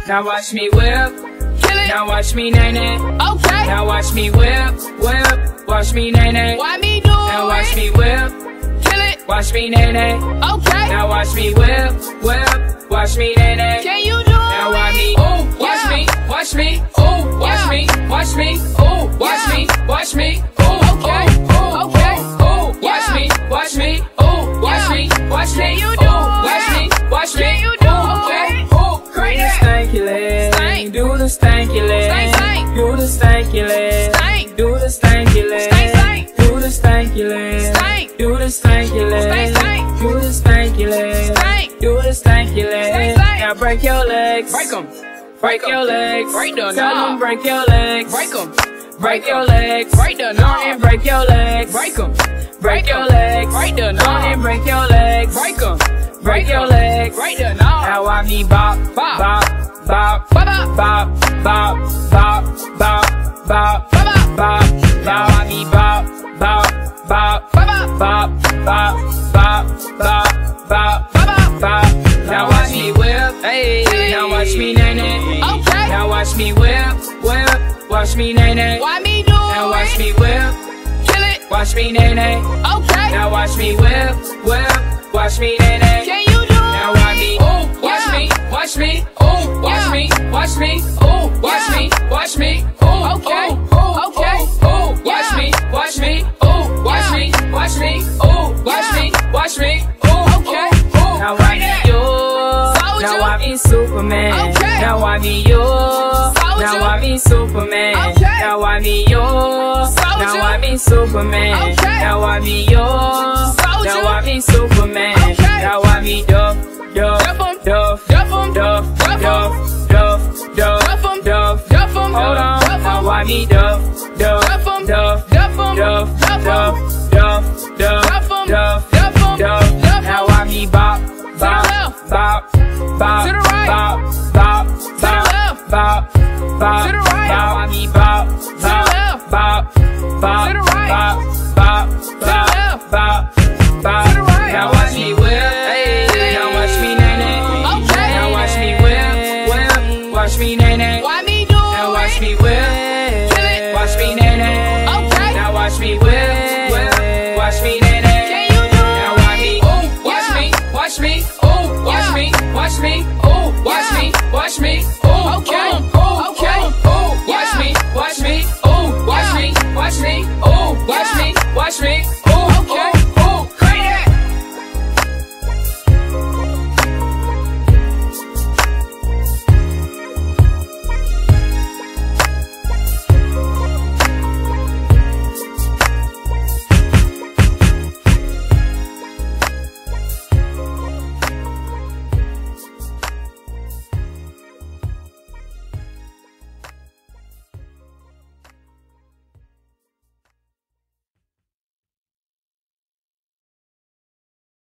Now watch me whip. Kill it. Now watch me nay nay. Okay. Now watch me whip, whip. Watch me nay nay. Why me do Now watch me whip. Kill it. Watch me nay nay. Okay. Now watch me whip, whip. Watch me nay nay. Can you do Now watch me. Oh, watch me, watch me. Oh, watch me, watch me. Oh, watch me, watch me. Oh, Okay. oh, Okay. oh. Watch me, watch me. Oh, watch me, watch me. Can you do Oh, watch me, watch me. Can you do Oh, oh, do the stanky leg. Stank. Do the stanky leg. Stank, stank. Do the stanky leg. Stank. Do the stanky leg. Stank, stank. Do the stanky leg. Stank. Do the stanky leg. Stank, stank. Do the stanky leg. Stank. Do the stanky leg. Stank, stank. Now break your legs. Break 'em. Break your legs. Break the Tell knob. them break your legs. Break 'em. Break your legs. Break the knob. And break your legs. Break 'em. Break your legs. Break the And knob. break your legs. Break 'em. Break your legs. Break the knob. Now I me bop, Bop. bop, bop, Bop, bop, bop, bop, bop, bop, Bop, bop. Now I me bop, bop, bop, bop, bop, bop, bop, bop, bop, bop. bop. Now watch me whip, Hey. now watch me nay nay. Okay. Now watch me whip, whip. Watch me nay nay. Why me do Now watch me whip, Kill it. watch me nay nay. Okay. Now watch me whip, whip. Watch me nay nay. Can you do Now watch me, oh, watch me, watch me, oh, watch me, watch me, oh, watch me, watch me, oh, Okay. oh, Okay. oh, watch me, watch me, oh, watch me, watch me, oh, watch me, watch me, oh, Okay. oh. Now I be yours, Soldier. now I be Superman, Okay. now I be yours, Soldier. now I be Superman, Okay. now I be yours, Soldier. now I be Superman, Okay. now I be yours, Soldier. now I be Superman, Okay. now I be Duff, Duff, Duff 'em. Duff, Duff 'em. Duff, Duff 'em. Duff, Duff, Duff, Duff 'em. Duff. Duff 'em. Hold on, Duff 'em. now I be Duff, Duff, Duff 'em. Duff, Duff 'em. Duff, Duff 'em. Duff, Duff, Duff, Duff 'em. Duff, Duff 'em. Duff. Duff 'em. Now I be bop, bop, left. bop, bop, To the right. bop, bop, bop, left. bop, bop. To the right. Now I be bop, bop, left. bop, bop, To the right. bop, bop, bop, left. bop, bop. To the right. Now watch me whip, now watch me nay nay. Okay. Now watch me whip, whip, watch me nay nay. Why me do Now watch me whip, Kill it. watch me nay nay. Okay. Now watch me whip, whip, watch me nay nay. Can you do Now watch me, oh, watch me, watch me, oh, watch me, watch me, oh, watch me, watch me.